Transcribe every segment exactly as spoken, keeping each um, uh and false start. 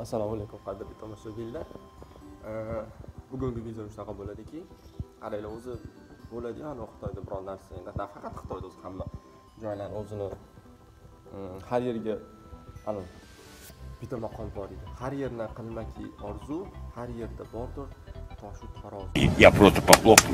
Assalomu alaykum qadrli tomoshabinlar. Bugungi video shunaqa bo'ladiki, qaranglar, o'zi bo'ladi ana Xitoyda biror narsa, endi faqat Xitoyda o'zi hamma joylar o'zini har yerga ana bitta maqol bor edi. Har yerni qilmaki orzu, har yerda bordir toshu taroz. Я просто похлопаю.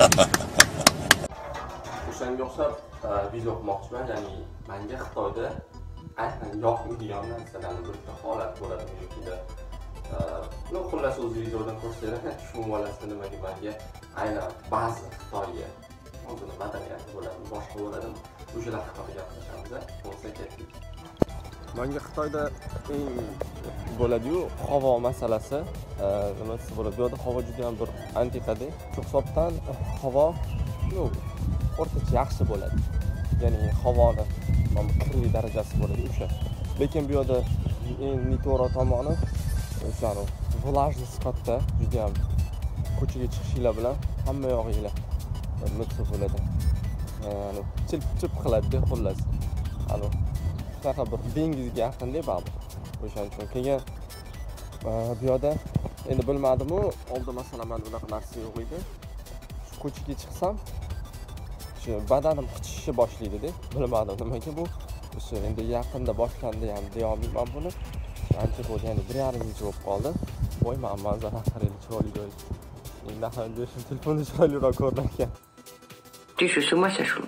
O'shanga o'xshab video qilmoqchiman, ya'ni menga Xitoyda aynan yoqmaydigan narsalarni bitta holat bo'ladi yukida. No, xullas o'z videodan ko'rsanglar tushunib olasizlar nimaga menga aynan ba'zi Xitoyga o'zini madaniyati bo'ladi, boshqa bo'ladi. O'shalar haqida gaplashamiz. Bo'lsa ketdik. Menga Xitoyda eng bo'ladi-yu, havo masalasi, nimasi bo'ladi? Bu yerda havo juda ham bir antiqada. Shu hisobdan havo, no, o'rtacha yaxshi bo'ladi. Ya'ni havoni kirli darajasi bo'ladi o'sha. Lekin bu yerda eng noto'g'ri tomoni o'sha влажность katta, juda ham ko'chaga chiqishinglar bilan hamma yog'inglar nutsi bo'ladi. Ya'ni chilp-chilp qiladi, xullas. Ana shunaqa bir dengizga yaqinda ba'zi. O'shaning uchun keyin bu yerda endi bilmadim-u, oldin masalan men bunaqa narsa yo'q edi. Shu ko'chaga chiqsam badanim qichishishni boshlaydi-da. Bilmadim nimaga bu. O'sha endi yaqinda boshlandi ham deya olmayman buni. Ancha bo'ldi, ya'ni bir yarim yil bo'lib qoldi. Voy, men manzara qaraylik, chiroyli joy. Endi ham shu telefonni chiroyliroq ko'rinarkan. Ты что, с ума сошел?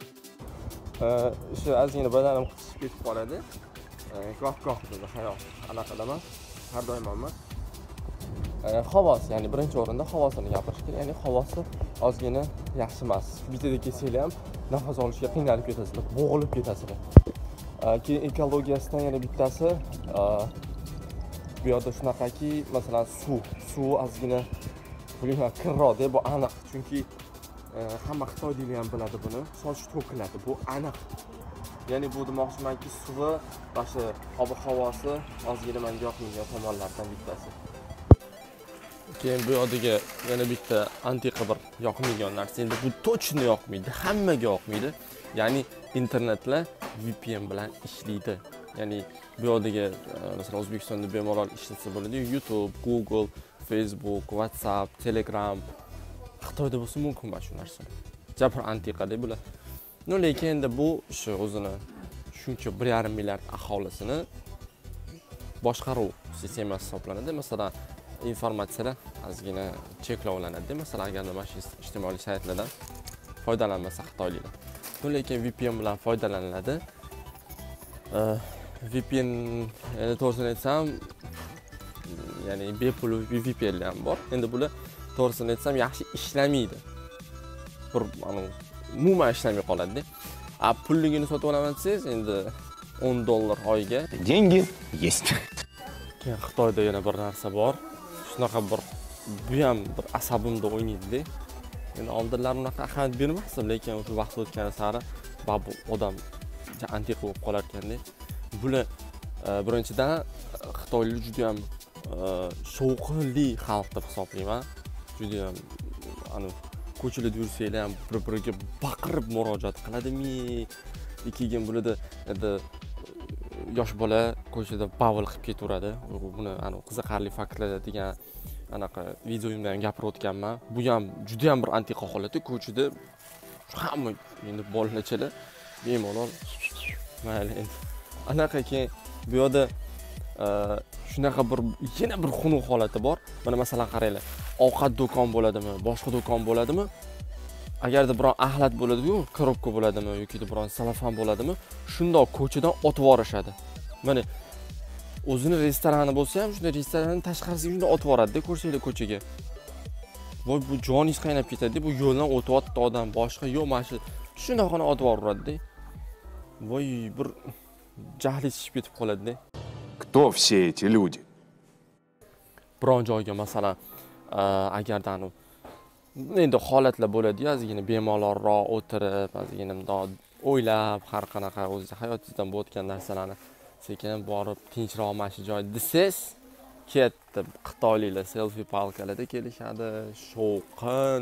Shu ozgina badanim qichishib ketib qoladi. Goh-goh dedi, hayot. Anaqada emas, har doim emas. Havosi, ya'ni birinchi o'rinda havosini gapirish kerak. Ya'ni havosi ozgina yaxshi emas. Bitada kelsanglar ham nafas olishga qiynalib ketasizlar, bo'g'ilib ketasizlar. Keyin ekologiyasidan yana bittasi, bu yerda shunaqaki, masalan, suv, suv ozgina bilmayman, kirroq deb bu aniq. Chunki hamma Xitoydagilar ham biladi buni. Soch to'kiladi, bu aniq. Ya'ni bu demoqchimanki, suvi, boshqa ob-havosi ozgina menga yoqmaydigan tomonlardan bittasi. Keyin bu yodiga yana bitta antiqa bir yoqmaydigan narsa. Endi bu точно yoqmaydi, hammaga yoqmaydi. Ya'ni internetlar V P N bilan ishlaydi. Ya'ni bu yodiga masalan O'zbekistonda bemalol ishlatsa bo'ladi. YouTube, Google, Facebook, WhatsApp, Telegram. Xitoyda bo'lsa mumkin emas shu narsa. Jabr antiqada bular. No, lekin endi bu shu o'zini shuncha bir yarim milliard aholisini boshqaruv sistemasi hisoblanadi. Masalan, informatsiyalar ozgina cheklovlanadi. Masalan, agar nima ijtimoiy saytlardan foydalanmasa Xitoyliklar. Lekin V P N bilan foydalaniladi. V P N, endi to'g'risini aytsam, ya'ni bepul V P N ham bor. Endi bular to'g'risini aytsam yaxshi ishlamaydi. Bir umuman ishlamay qoladi. A pulligini sotib olaman desangiz, endi o'n dollar oyiga. Деньги есть. Keyin Xitoyda yana bir narsa bor. Shunaqa bir bu ham bir asabimda o'ynaydi-da. Endi oldinlar unaqa ahamiyat bermasdim, lekin o'sha vaqt o'tgani sari bu odam antiqa bo'lib qolar ekanda. Bular birinchidan Xitoylik juda ham shovqinli xalq deb hisoblayman. Juda ham ana ko'chalarda yursanglar ham bir-biriga baqirib murojaat qiladimi? Keyin bularda endi yosh bola ko'chada bavul qilib ketaveradi. Buni ana qiziqarli faktlar degan anaqa videoyimda ham gapirib o'tganman. Bu ham juda ham bir antiqa holatda ko'chada hamma endi bolachalar bemalol mayli endi. Anaqa keyin bu yerda shunaqa bir yana bir xunuk holati bor. Mana masalan qaranglar, ovqat do'kon bo'ladimi, boshqa do'kon bo'ladimi? Agarda biron axlat bo'ladi-yu, korobka bo'ladimi yoki biron salafan bo'ladimi, shundoq ko'chadan otib yorishadi. Mana o'zini restorani bo'lsa ham, shunday restoranning tashqarisiga shunday otib yoradi-da, ko'rsanglar ko'chaga. Voy, bu joningiz qaynab ketadi. Bu yo'ldan o'tyapti odam, boshqa yo'q, mana shu shunaqani otib yoradi-da. Voy, bir jahli chiqib ketib qoladi-da. Кто все эти люди? Biron joyga masalan, agarda anu endi holatlar bo'ladi-yu, ozgina bemalolroq o'tirib, ozgina bundoq o'ylab, har qanaqa o'z hayotingizdan bo'tgan narsalarni sekin borib tinchroq mana shu joy desiz, ketdi. Xitoyliklar selfie palkalarda kelishadi, shovqin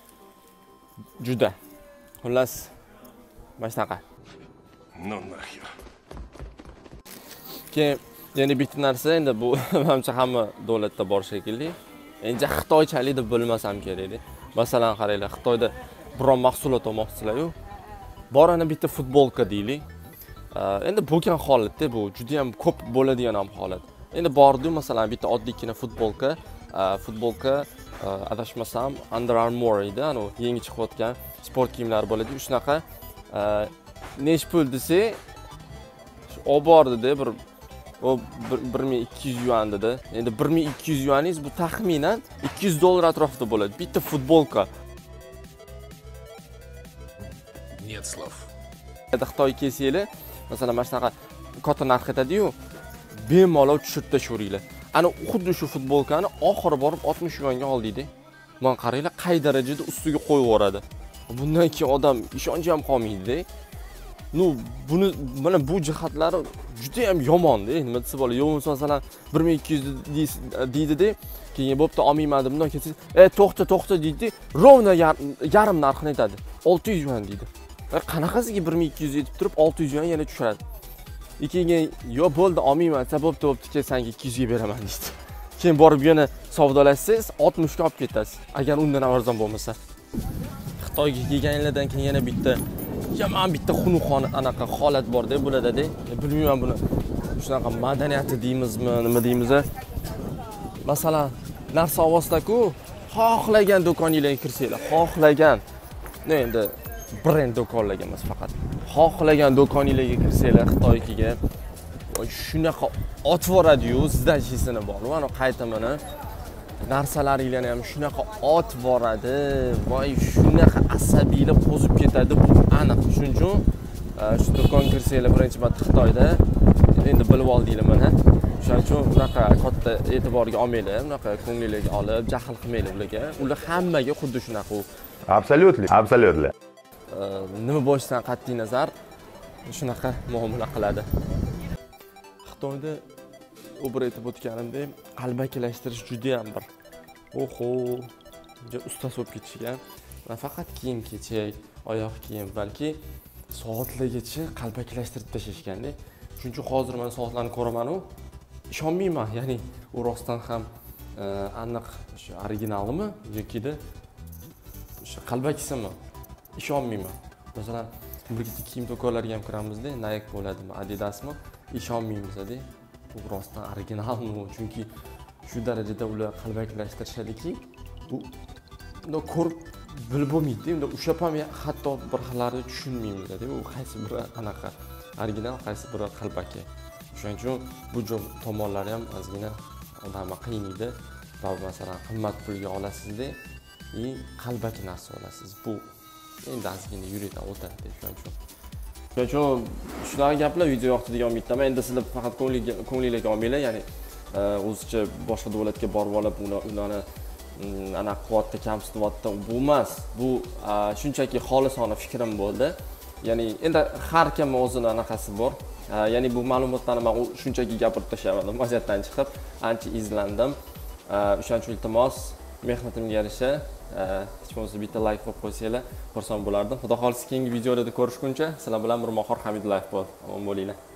juda. Xullas, mana shunaqa. Ну нахер. Keyin Ya'ni bitta narsa endi bu menimcha hamma davlatda bor shekilli. Endi xitoychalik deb bilmasam kerak-da. Masalan, qaranglar, Xitoyda biron mahsulot olmoqchilar-yu. Borani bitta futbolka deylik. Endi bo'lgan holatda bu juda ham ko'p bo'ladigan ham holat. Endi bordi, masalan, bitta oddiygina futbolka, futbolka adashmasam Under Armour edi, anu yangi chiqayotgan sport kiyimlari bo'ladi. Shunaqa nech pul desa, olib bordi-da, bir o bir ming ikki yuz yuan dedi. Endi bir ming ikki yuz yuaningiz bu taxminan ikki yuz dollar atrofida bo'ladi. Bitta futbolka. Нет слов. Xitoy kelsanglar, masalan, mana shunaqa katta narx aytadi-yu, bemalol tushirib tashavringlar. Ana xuddi shu futbolkani oxiri borib oltmish yuanga oldingda. Mana qaranglar, qay darajada ustiga qo'yib yuboradi. Bundan keyin odam ishonchi ham qolmaydi-da. Nu buni mana bu jihatlari juda ham yomon-da. Nima desa bo'ladi? Yo'q, masalan, bir ming ikki yuz deydi-da, keyin bo'pti olmayman deb bundan keyin, "E, to'xta, to'xta" deydi, rovna yarim narxini aytadi. olti yuz yuan deydi. Qanaqasiga bir ming ikki yuz yetib turib olti yuz yuan yana tushiradi. Keyin "Yo, bo'ldi, olmayman, desa bo'pti, bo'pti, keyin senga ikki yuz ga beraman" deydi. Keyin borib yana savdolashsangiz oltmish ga olib ketasiz, agar undan arzon bo'lmasa. Xitoyga kelganlardan keyin yana bitta yomon bitta xunukxon anaqa holat bor-da, bo'ladi-da. Bilmayman buni. Shunaqa madaniyati deymizmi, nima deymiz? Masalan, narsa olvosda-ku, xohlagan do'koningizga kirsanglar, xohlagan. Ne endi brend do'konlarga emas, faqat xohlagan do'koningizga kirsanglar Xitoykiga, voy shunaqa otvoradi-yu, zdajisini bor. Mana qayta mana narsalaringlarni ham shunaqa otib boradi. Voy shunaqa asabiylar qo'zib ketadi, bu aniq. Shuning uchun shu do'konga kirsanglar birinchi marta Xitoyda endi bilib oldinglar mana. Shuning uchun bunaqa katta e'tiborga olmanglar, bunaqa ko'ngillarga olib, jahl qilmanglar ularga. Ular hammaga xuddi shunaqa. Absolutely, absolutely. Nima bo'lishidan qat'iy nazar shunaqa muomala qiladi. Xitoyda o'bir aytib o'tganimdek, qalbakilashtirish juda ham bir oho, juda ustasi bo'lib ketishgan. Va faqat kiyim-kechak, oyoq kiyim, balki soatlargacha qalbakilashtirib tashashganda. Shuning uchun hozir men soatlarni ko'raman-u, ishonmayman. Ya'ni u rostdan ham aniq shu originalmi yoki-da shu qalbakisimi? Ishonmayman. Masalan, bir kiyim do'konlariga ham kiramizda, Nike bo'ladimi, Adidasmi? Ishonmaymiz-da. Bu rostdan originalmi? Chunki shu darajada ular qalbakilashtirishadiki, bu unda ko'rib bilib bo'lmaydi. Unda ushlab ham hatto bir xillarni tushunmaymiz-da. U qaysi biri anaqa original, qaysi biri qalbaki. Shuning uchun bu tomonlari ham ozgina odamni qiynaydi. Va masalan, qimmat pulga olasizda, и qalbaki narsa olasiz. Bu endi ozgina yurakdan o'tadi shuning uchun. Shuning uchun shunaqa gaplar video yoqdi degan umiddaman. Endi sizlar faqat ko'ngilingizga olmanglar, ya'ni o'zicha boshqa davlatga borib olib, ularni ana quvvatda kamsitib bu emas. Bu shunchaki xolisona fikrim bo'ldi. Ya'ni endi har kimning o'zining anaqasi bor. Ya'ni bu ma'lumotlarni men shunchaki gapirib tashlamadim. Vaziyatdan chiqib ancha izlandim. O'shaning uchun iltimos, mehnatimga yarasha hech bo'lmasa bitta like qo'yib qo'ysanglar, xursand bo'lardim. Xudo xolisi keyingi videolarda ko'rishguncha sizlar bilan Mirmohor Hamidullayev bo'ldi. Omon bo'linglar.